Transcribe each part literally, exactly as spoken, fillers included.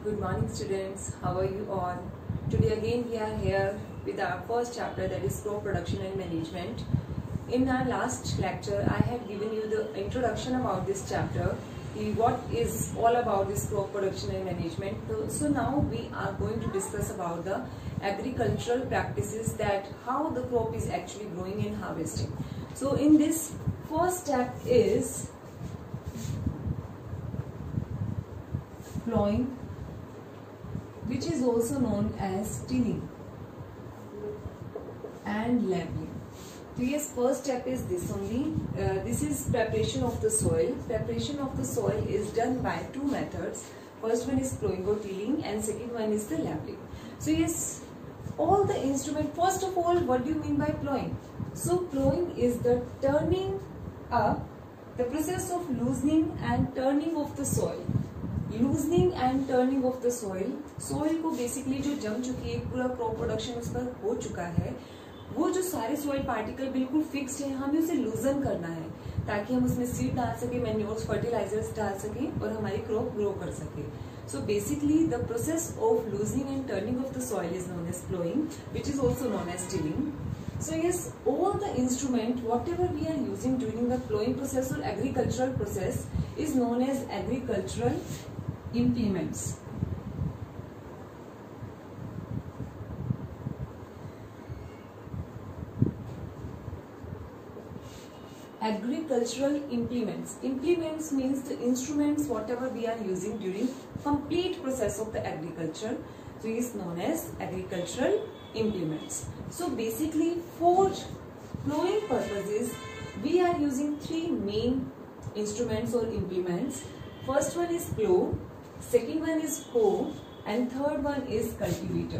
Good morning students, how are you all? Today again we are here with our first chapter, that is crop production and management. In our last lecture I had given you the introduction about this chapter, what is all about this crop production and management. So now we are going to discuss about the agricultural practices, that how the crop is actually growing and harvesting. So in this first step is plowing, which is also known as tilling and leveling. So yes, first step is this only. Uh, this is preparation of the soil. Preparation of the soil is done by two methods. First one is plowing or tilling, and second one is the leveling. So yes, all the instrument. First of all, what do you mean by plowing? So plowing is the turning up, the process of loosening and turning of the soil. Loosening and turning of the soil. Soil को basically जो जम चुकी है, पूरा crop production उसका हो चुका है, वो जो सारे सॉइल पार्टिकल बिल्कुल फिक्स्ड है, हमें उसे लूजन करना है ताकि हम उसमें सीड डाल सके, मैन्योर्स, फर्टिलाइजर्स डाल सके और हमारी क्रॉप ग्रो कर सके. So basically the process of loosening and turning of the soil is known as ploughing, which is also known as tilling. So yes, all the instrument whatever we are using during the plowing process or agricultural process is known as agricultural implements. Agricultural implements. Implements means the instruments whatever we are using during complete process of the agriculture. So it is known as agricultural implements. So basically for plowing purposes we are using three main instruments or implements. First one is plow, second one is hoe, and third one is cultivator.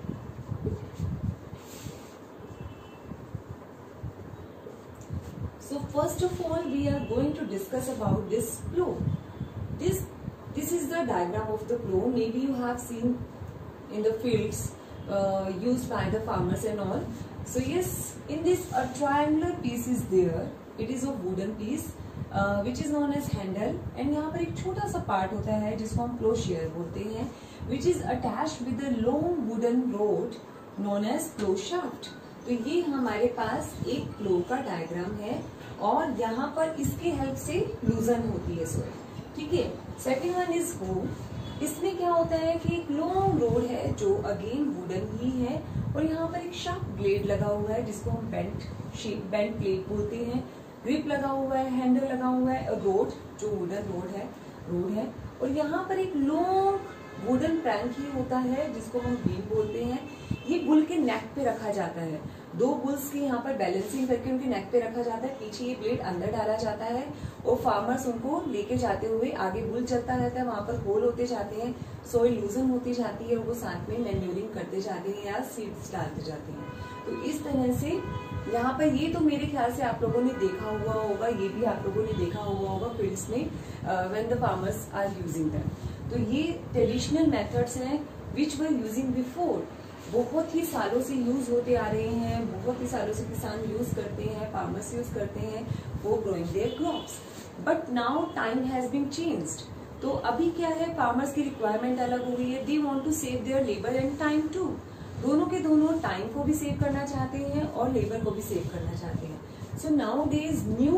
So first of all we are going to discuss about this plow. This this is the diagram of the plow. Maybe you have seen in the fields uh, used by the farmers and all. So yes, in this a triangular piece is there. It is a wooden piece uh, which is known as handle, and यहाँ पर एक छोटा सा part होता है जिसको हम plow share बोलते हैं, which is attached with a long wooden rod known as plow shaft. तो ये हमारे पास एक plow का डायग्राम है और यहाँ पर इसके हेल्प से लूजन होती है सोइल. ठीक है. Second one is hoe. इसमें क्या होता है कि एक लॉन्ग रोड है जो अगेन वुडन ही है और यहाँ पर एक शार्प ब्लेड लगा हुआ है जिसको हम बेंट शेप बेंट ब्लेड बोलते हैं. ग्रिप लगा हुआ है, हैंडल लगा हुआ है, रोड जो वुडन रोड है रोड है और यहाँ पर एक लॉन्ग वुडन प्रैंक ही होता है जिसको हम व्हील बोलते हैं. ये बुल के नेक पे रखा जाता है. दो बुल्स के यहाँ पर बैलेंसिंग करके उनके नेक पे रखा जाता है. पीछे ये ब्लेड अंदर डाला जाता है और फार्मर्स उनको लेके जाते हुए आगे बुल चलता रहता है. वहां पर होल होते जाते हैं, सोइल लूजन होती जाती है और वो साथ में मैन्यूरिंग करते जाते हैं या सीड्स डालते जाते हैं. तो इस तरह से यहाँ पर ये तो मेरे ख्याल से आप लोगों ने देखा हुआ होगा, ये भी आप लोगों ने देखा हुआ होगा फील्ड्स में when the farmers are using them. तो ये ट्रेडिशनल मेथड्स हैं विच वर यूजिंग बिफोर. बहुत ही सालों से यूज होते आ रहे हैं, बहुत ही सालों से किसान यूज करते हैं, फार्मर्स यूज करते हैं for growing their crops. But now time has been changed. तो अभी क्या है, फार्मर्स की रिक्वायरमेंट अलग हो गई है. They want to save their labour and time too. दोनों के दोनों टाइम को भी सेव करना चाहते हैं और लेबर को भी सेव करना चाहते हैं. So nowadays new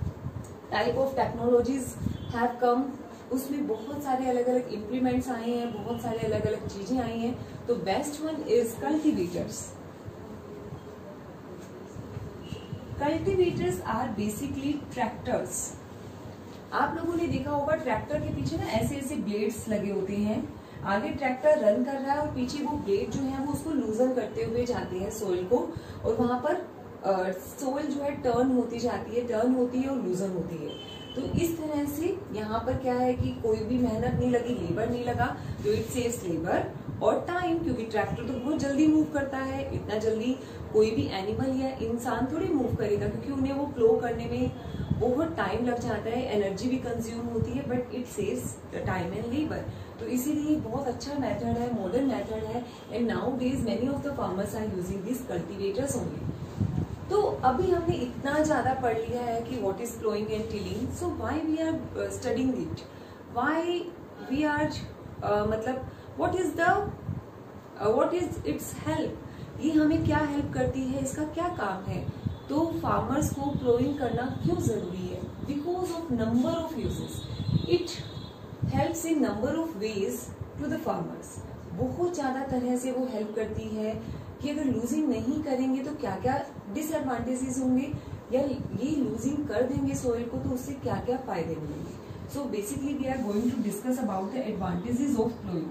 type of technologies have come. उसमें बहुत सारे अलग अलग इम्प्लीमेंट्स आए हैं, बहुत सारे अलग अलग चीजें आई हैं. तो best one is cultivators. Cultivators are basically tractors. आप लोगों ने देखा होगा ट्रैक्टर के पीछे ना ऐसे ऐसे ब्लेड्स लगे होते हैं. आगे ट्रैक्टर रन कर रहा है और पीछे वो ब्लेड जो है वो उसको लूजन करते हुए जाते हैं सोइल को, और वहां पर सोइल जो है टर्न होती जाती है, टर्न होती है और लूजन होती है. तो इस तरह से यहाँ पर क्या है कि कोई भी मेहनत नहीं लगी, लेबर नहीं लगा. तो इट सेव्स लेबर और टाइम, क्योंकि ट्रैक्टर तो बहुत जल्दी मूव करता है. इतना जल्दी कोई भी एनिमल या इंसान थोड़ी मूव करेगा, क्योंकि उन्हें वो प्लो करने में बहुत टाइम लग जाता है, एनर्जी भी कंज्यूम होती है. But it saves time and labour. तो इसीलिए बहुत अच्छा मेथड है, मॉडर्न मेथड है. And nowadays many of the farmers are using this cultivators only. तो अभी हमने इतना ज्यादा पढ़ लिया है कि what is ploughing and tilling. So why we are studying it, why we are uh, मतलब what is the what is its help, ये हमें क्या हेल्प करती है, इसका क्या काम है। तो फार्मर्स को प्लोइंग करना क्यों जरूरी है, because of number of uses, it helps in number of ways to the farmers. बहुत ज्यादा तरह से वो हेल्प करती है कि अगर लूजिंग नहीं करेंगे तो क्या क्या डिसएडवांटेजेस होंगे, या ये लूजिंग कर देंगे सोइल को तो उससे क्या क्या फायदे मिलेंगे। So basically we are going to discuss about the advantages of ploughing.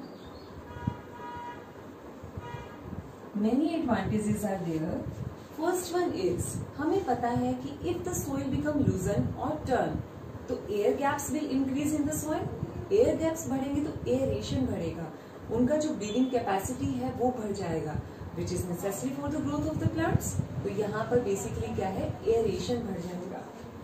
Many advantages are there. First one is, हमें पता है कि if the soil become loosen और टर्न तो air gaps will increase in the soil. Air gaps बढ़ेंगे तो aeration बढ़ेगा, उनका जो ब्रीदिंग कैपेसिटी है वो बढ़ जाएगा, which is necessary for the growth of the plants. तो यहाँ पर बेसिकली क्या है, एयरेशन बढ़ जाएगा।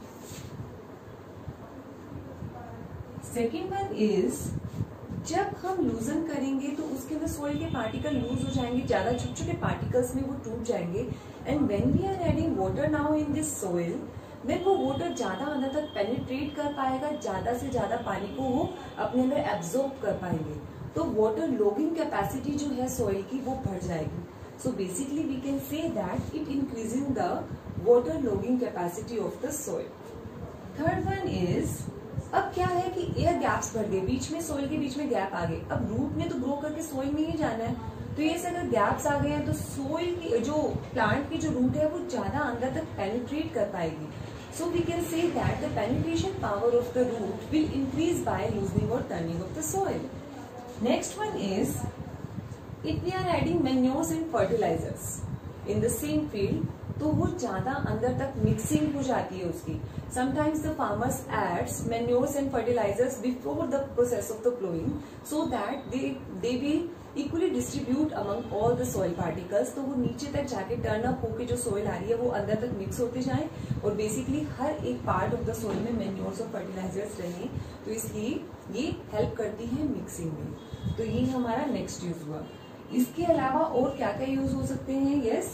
सेकेंड वन इज, जब हम लूजन करेंगे तो उसके अंदर सोइल के पार्टिकल लूज हो जाएंगे, ज्यादा छोटे छोटे पार्टिकल्स में वो टूट जाएंगे। And when we are adding water now in this soil, then वो वाटर ज्यादा अंदर तक पेनिट्रेट कर पाएगा, ज्यादा से ज्यादा पानी को वो अपने अंदर एब्जॉर्ब कर पाएंगे। तो वाटर लॉगिंग कैपेसिटी जो है सोइल की वो बढ़ जाएगी। So basically we can say that it increasing the water logging capacity of the soil. Third one is, अब क्या है कि एयर गैप्स बढ़ गए, बीच में सोइल के बीच में गैप आ गए। अब रूट ने तो ग्रो करके सोइल में ही जाना है, तो ये अगर गैप्स आ गए हैं तो सोइल की जो प्लांट की जो रूट है वो ज्यादा अंदर तक पेनिट्रेट कर पाएगी। So we can say that the penetration power of the root will increase by loosening और turning of the soil. Next one is, if we are adding manures and fertilizers in the same field, तो वो ज्यादा अंदर तक mixing हो जाती है उसकी। Sometimes the farmers adds manures and fertilizers before the process of the plowing, so that they they will equally distribute among all the soil particles। तो वो नीचे तक जाके टर्न अप होके जो सोइल आ रही है वो अंदर तक मिक्स होते जाए और बेसिकली हर एक पार्ट ऑफ द सोइल में मैन्योर्स और फर्टिलाइजर्स रहे, तो इसलिए ये हेल्प करती है मिक्सिंग में। तो ये हमारा नेक्स्ट यूज हुआ। इसके अलावा और क्या क्या यूज हो सकते हैं? यस,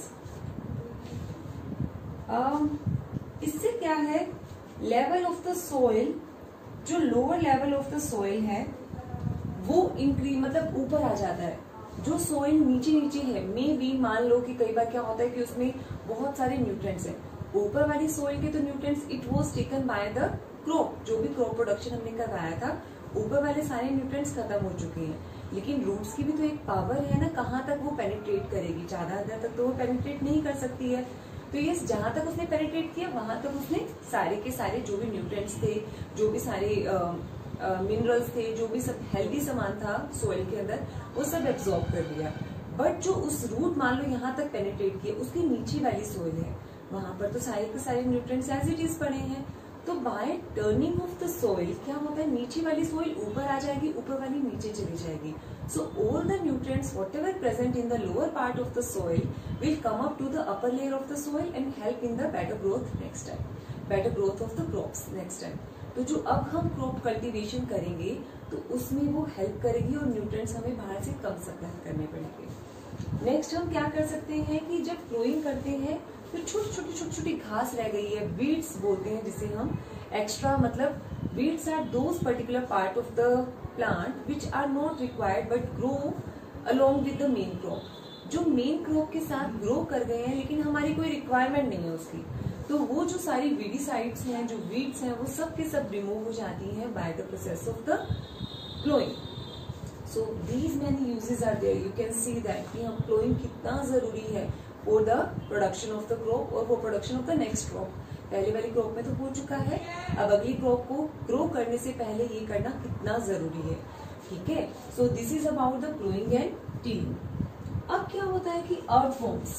um, इससे क्या है, लेवल ऑफ द सोइल, जो lower level of the soil है वो इंक्रीज मतलब ऊपर आ जाता है। जो सोइल नीचे नीचे है, मे बी मान लो कि कई बार क्या होता है कि उसमें बहुत सारे न्यूट्रिएंट्स हैं, ऊपर वाली सोइल के तो nutrients it was taken by the crop, जो भी क्रॉप प्रोडक्शन हमने करवाया था, ऊपर वाले सारे न्यूट्रिएंट्स खत्म हो चुके हैं। लेकिन रूट्स की भी तो एक पावर है ना, कहाँ तक वो पेनिट्रेट करेगी, ज्यादा अंदर तक तो वो पेनिट्रेट नहीं कर सकती है। तो ये जहां तक उसने पेनिट्रेट किया वहां तक उसने सारे के सारे जो भी न्यूट्रिएंट्स थे, जो भी सारे मिनरल्स थे, जो भी सब हेल्दी सामान था सोइल के अंदर, वो सब एब्जॉर्ब कर लिया। बट जो उस रूट मान लो यहाँ तक पेनिट्रेट किया, उसकी नीचे वाली सोइल है, वहां पर तो सारे के सारे न्यूट्रिएंट्स एज इट इज पड़े हैं। तो by turning of the soil क्या होता है, नीचे वाली सोइल ऊपर आ जाएगी, ऊपर वाली नीचे चली जाएगी। So all the nutrients whatever present in the lower part of the soil will come up to the upper layer of the soil and help in the better growth next time, better growth of the crops next time. तो जो अब हम crop cultivation करेंगे तो उसमें वो help करेगी और न्यूट्रिएंट्स हमें बाहर से कम सप्लाई करने पड़ेंगे। नेक्स्ट हम क्या कर सकते हैं कि जब प्लोइंग करते हैं तो छोटी छोटी छोटी छोटी घास रह गई है, वीड्स बोलते हैं जिसे हम, एक्स्ट्रा मतलब weeds are those particular part of the plant which are not required but grow along with the main crop, जो मेन क्रॉप के साथ ग्रो कर गए हैं लेकिन हमारी कोई रिक्वायरमेंट नहीं है उसकी। तो वो जो सारी वीडीसाइड्स हैं, जो वीड्स हैं, वो सब के सब रिमूव हो जाती हैं by the process of the ploughing. So these many uses are there, you can see that कि हम प्लोइंग कितना जरूरी है for the production of the crop और for production of the next crop. पहले वाली क्रॉप में तो हो चुका है, अब अगली क्रॉप को ग्रो करने से पहले ये करना कितना जरूरी है। ठीक है, so this is about the ploughing and tilling. अब क्या होता है कि अर्थवॉर्म्स,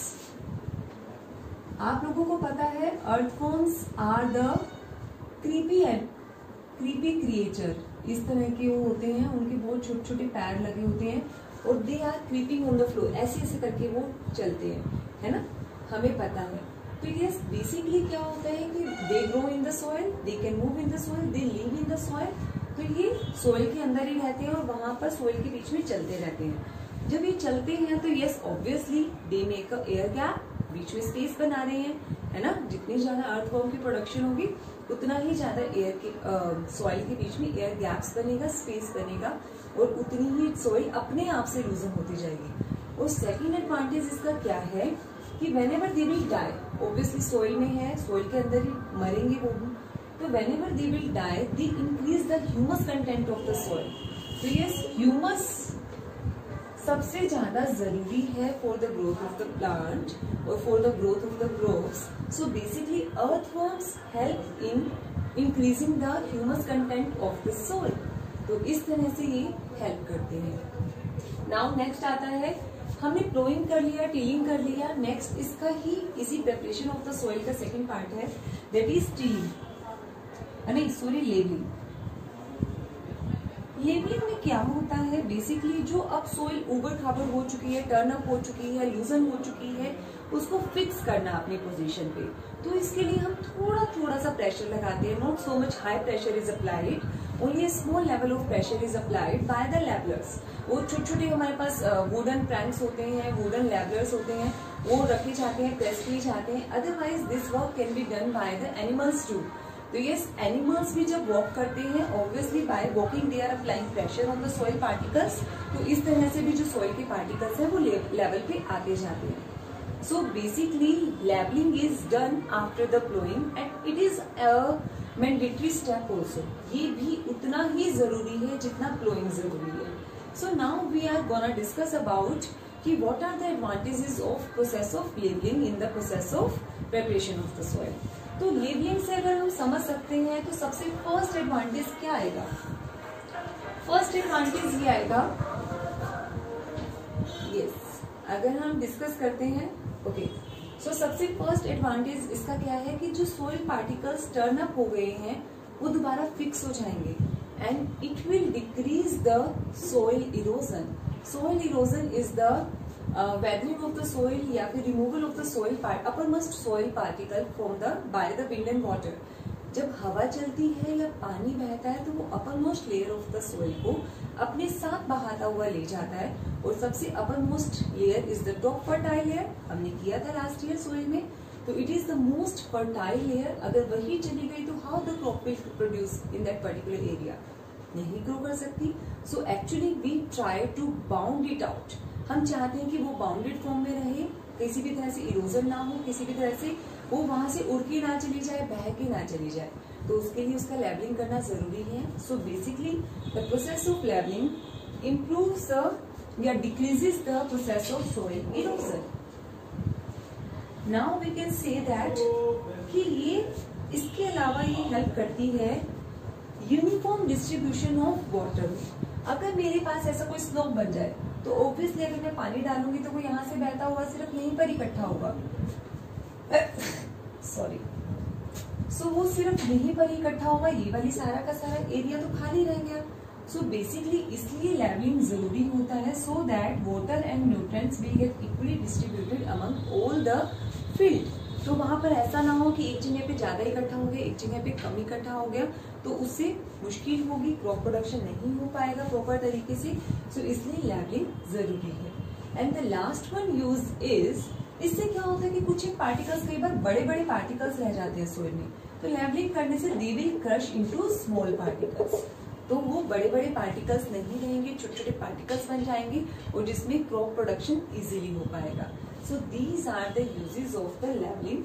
आप लोगों को पता है earthworms are the creepy and creepy creature, इस तरह के वो होते हैं, उनके बहुत छोटे छोटे पैर लगे होते हैं और they are creeping on the floor, ऐसे ऐसे करके वो चलते हैं, है ना, हमें पता है। तो ये बेसिकली क्या होता है कि they grow in the soil, they can move in the soil, they live in the soil. तो ये सॉइल के अंदर ही रहते हैं और वहां पर सॉइल के बीच में चलते रहते हैं। जब ये चलते हैं तो yes obviously they make a air gap, बीच में स्पेस बना रहे हैं, है ना, जितनी ज्यादा अर्थवॉर्म की प्रोडक्शन होगी उतना ही ज्यादा एयर के सॉइल के बीच में एयर गैप्स बनेगा, स्पेस बनेगा और उतनी ही सॉइल अपने आप से लूजन होती जाएगी। और सेकेंड एडवांटेज इसका क्या है कि whenever they will die, obviously soil में है, सॉइल के अंदर ही मरेंगे वो भी, तो whenever they will die they increase the humus content of the soil. तो यस, ह्यूमस सबसे ज्यादा जरूरी है for the growth of the plant और for the growth of the crops. So basically earthworms help in increasing the humus content of the soil. तो इस तरह से ये हेल्प करते हैं। नाउ नेक्स्ट आता है, हमने प्लोइंग कर लिया, टिलिंग कर लिया, नेक्स्ट इसका ही इसी प्रिपरेशन ऑफ द सॉइल का सेकेंड पार्ट है, दैट इज टिलिंग, नहीं सॉरी लेवलिंग। लेवलिंग में क्या होता है, बेसिकली जो अब सॉइल उबड़ खाबड़ हो चुकी है, टर्न अप हो चुकी है, लूजन हो चुकी है, उसको फिक्स करना अपनी पोजीशन पे। तो इसके लिए हम थोड़ा थोड़ा सा प्रेशर लगाते हैं, not so much high pressure is applied, only a small level of pressure is applied by the levelers। वो छोटे छोटे हमारे पास वुडन प्रैंक्स होते हैं, वुडन लेवलर्स होते हैं, वो रखे जाते हैं, प्रेस किए जाते हैं। Otherwise this work can be done by the animals too. तो यस, एनिमल्स भी जब वॉक करते हैं, obviously by walking they are applying pressure on the soil particles. तो इस तरह से भी जो सॉइल के पार्टिकल्स है वो लेवल पे आते जाते हैं। So basically leveling is done after the plowing and it is a mandatory step also। ये भी उतना ही जरूरी है जितना plowing जरूरी है। So now we are gonna discuss about कि what are the advantages of process of leveling in the process of preparation of the soil। तो leveling से अगर हम समझ सकते हैं तो सबसे फर्स्ट एडवांटेज क्या आएगा, फर्स्ट एडवांटेज ये आएगा, यस अगर हम डिस्कस करते हैं, ओके सो सबसे फर्स्ट एडवांटेज इसका क्या है कि जो सॉइल पार्टिकल्स टर्न अप हो गए हैं वो दोबारा फिक्स हो जाएंगे and it will decrease the soil erosion. Soil erosion is the weathering of the soil या फिर removal of the soil uppermost soil particle from the by the wind and water. जब हवा चलती है या पानी बहता है तो वो uppermost layer of the soil को अपने साथ बहाता हुआ ले जाता है और सबसे uppermost layer is the top fertile layer. हमने किया था लास्ट ईयर सॉइल में, तो it is the most fertile layer. अगर वही चली गई तो how the crop will produce in that particular area, नहीं ग्रो कर सकती। So actually we try to bound it out. हम चाहते हैं कि वो बाउंडेड फॉर्म में रहे, किसी भी तरह से इरोजन ना हो, किसी भी तरह से वो वहां से उड़ के ना चली जाए, बह के ना चली जाए, तो उसके लिए उसका लेवलिंग करना जरूरी है। So basically the process of levelling improves the या decreases the process of soil erosion. Now we can say that कि ये इसके अलावा ये हेल्प करती है यूनिफॉर्म डिस्ट्रीब्यूशन ऑफ वाटर। अगर मेरे पास ऐसा कोई स्लोप बन जाए तो ऑब्वियसली अगर मैं पानी डालूंगी तो वो यहाँ से बहता हुआ सिर्फ यहीं पर इकट्ठा होगा, सॉरी सो so, वो सिर्फ यहीं पर ही इकट्ठा होगा, ये वाली सारा का सारा एरिया तो खाली रह गया। सो बेसिकली इसलिए लेवलिंग जरूरी होता है so that water and nutrients will get equally distributed among all the field. तो वहां पर ऐसा ना हो कि एक जगह पे ज्यादा इकट्ठा हो गया, एक जगह पे कम इकट्ठा हो गया, तो उससे मुश्किल होगी, क्रॉप प्रोडक्शन नहीं हो पाएगा प्रॉपर तरीके से। सो so, इसलिए लेवलिंग जरूरी है। And the last one use is, इससे क्या होता है कि कुछ एक पार्टिकल्स कई बार बड़े बड़े पार्टिकल्स रह जाते हैं सॉइल में, तो लेवलिंग करने से they will crush into small particles. तो वो बड़े बड़े पार्टिकल्स नहीं रहेंगे, छोटे छोटे पार्टिकल्स बन जाएंगे और जिसमें क्रॉप प्रोडक्शन इजीली हो पाएगा। So these are the uses of the leveling.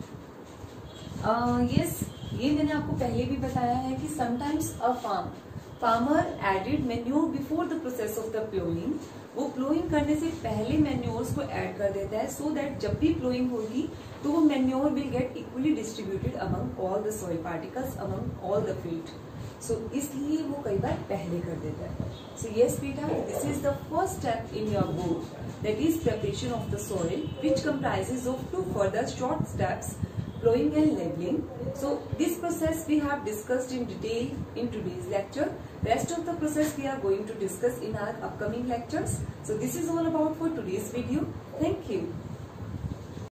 Yes, ये मैंने आपको पहले भी बताया है कि sometimes a farm farmer added manure before the process of the plowing. वो प्लोइंग करने से पहले मैन्योर्स को ऐड कर देता है सो so दैट जब भी प्लोइंग होगी तो वो manure will get equally distributed among all the soil particles among all the field. So इसलिए वो कई बार पहले कर देता है। सो यस बेटा, this is the first step in your book, that is preparation of the soil which comprises of two further short steps, plowing and leveling. So this process we have discussed in detail in today's lecture. Rest of the process we are going to discuss in our upcoming lectures. So this is all about for today's video. Thank you.